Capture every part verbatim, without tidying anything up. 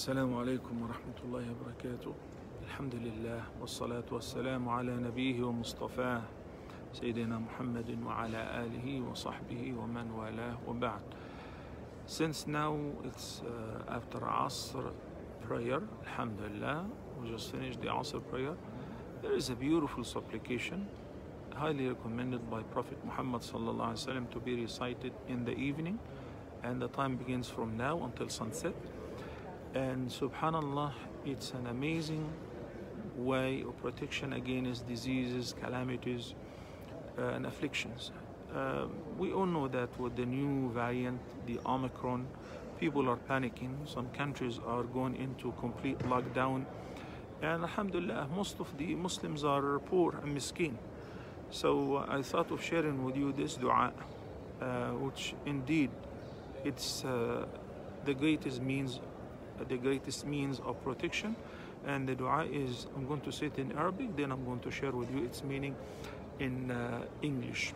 السلام عليكم ورحمة الله وبركاته. الحمد لله والصلاة والسلام على نبيه ومصطفاه سيدنا محمد وعلى آله وصحبه ومن والاه وبعد. Since now it's uh, after Asr prayer, Alhamdulillah, we just finished the Asr prayer. There is a beautiful supplication highly recommended by Prophet Muhammad sallallahu alaihi wasallam to be recited in the evening, and the time begins from now until sunset. And subhanallah, it's an amazing way of protection against diseases, calamities, uh, and afflictions. Uh, we all know that with the new variant, the Omicron, people are panicking. Some countries are going into complete lockdown. And alhamdulillah, most of the Muslims are poor and miskin. So uh, I thought of sharing with you this dua, uh, which indeed it's uh, the greatest means the greatest means of protection. And the dua is, I'm going to say it in Arabic, then I'm going to share with you its meaning in uh, English.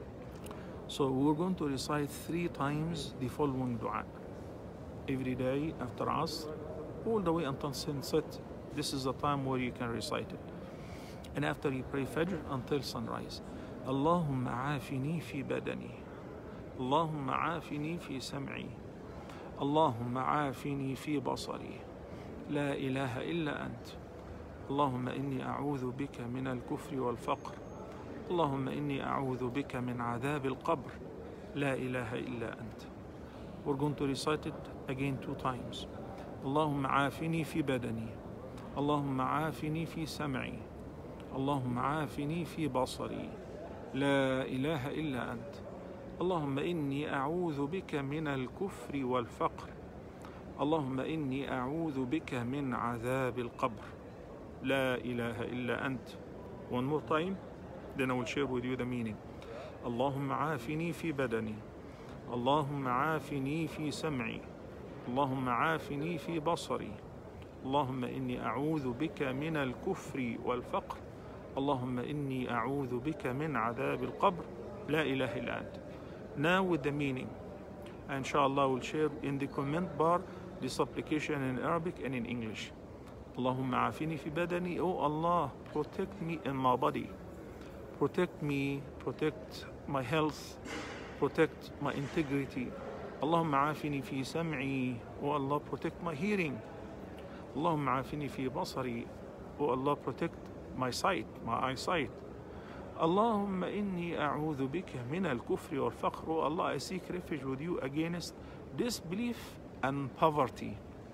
So we're going to recite three times the following dua every day after Asr, all the way until sunset. This is the time where you can recite it. And after you pray Fajr until sunrise. Allahumma aafini fi badani, Allahumma aafini fi sam'i, اللهم عافني في بصري لا إله إلا أنت اللهم إني أعوذ بك من الكفر والفقر اللهم إني أعوذ بك من عذاب القبر لا إله إلا أنت. We're going to recite it again two times. اللهم عافني في بدني اللهم عافني في سمعي اللهم عافني في بصري لا إله إلا أنت اللهم إني أعوذ بك من الكفر والفقر اللهم إني أعوذ بك من عذاب القبر لا إله إلا أنت. One more time, then I will share with you the meaning. اللهم عافني في بدني اللهم عافني في سمعي اللهم عافني في بصري اللهم إني أعوذ بك من الكفر والفقر اللهم إني أعوذ بك من عذاب القبر لا إله إلا أنت. Now with the meaning. Inshallah, we'll share in the comment bar the supplication in Arabic and in English. Allahumma afini fi badani. Oh Allah, protect me in my body. Protect me, protect my health, protect my integrity. Allahumma afini fi sam'i. Oh Allah, protect my hearing. Allahumma afini fi basari. Oh Allah, protect my sight, my eyesight. Allahumma inni a'udhu bika min al-kufri wal-faqr. Oh Allah, I seek refuge with you against disbelief and poverty.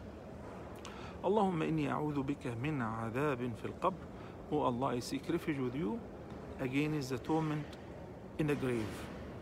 Allahumma inni a'udhu bika min adhabin fil qabr. Oh Allah, I seek refuge with you against the torment in the grave.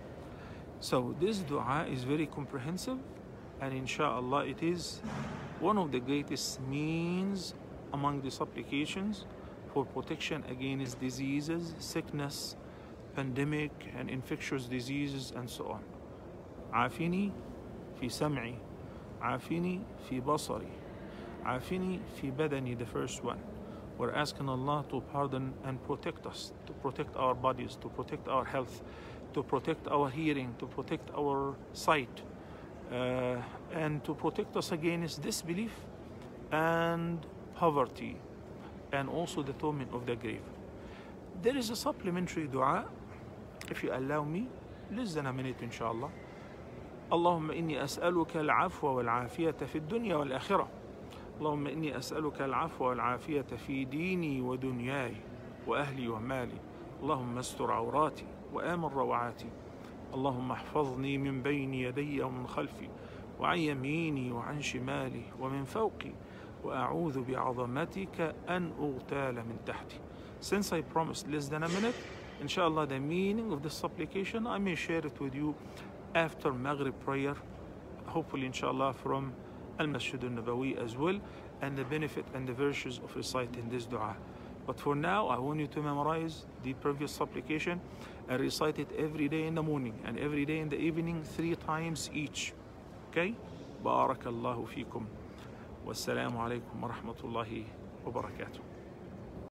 So this dua is very comprehensive, and inshallah it is one of the greatest means among the supplications for protection against diseases, sickness, pandemic, and infectious diseases, and so on. عافني في سمعي, عافني في بصري, عافني في بدني, the first one. We're asking Allah to pardon and protect us, to protect our bodies, to protect our health, to protect our hearing, to protect our sight, uh, and to protect us against disbelief and poverty, and also the torment of the grave. There is a supplementary dua, if you allow me, less than a minute inshallah. اللهم إني أسألك العفو والعافية في الدنيا والآخرة. اللهم إني أسألك العفو والعافية في ديني ودنياي وأهلي ومالي. اللهم استر عوراتي وآمن روعاتي. اللهم احفظني من بين يدي ومن خلفي وعن يميني وعن شمالي ومن فوقي وأعوذ بعظمتك أن أغتال من تحتي. Since I promised less than a minute, inshallah the meaning of this supplication I may share it with you after Maghrib prayer, hopefully inshallah from Al-Masjid al-Nabawi as well, and the benefit and the virtues of reciting this dua. But for now, I want you to memorize the previous supplication and recite it every day in the morning and every day in the evening, three times each. Okay? Barakallahu feekum. Wassalamu alaikum wa rahmatullahi wa barakatuh.